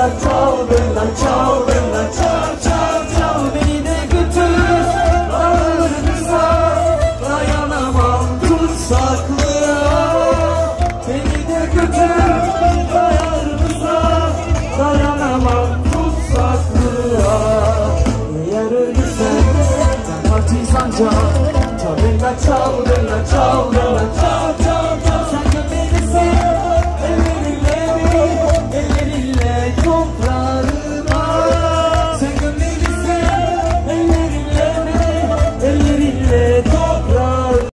benden çal, benden çal, benden çal, çal, çal. Beni de götür dağlarınıza, dayanamam tutsak.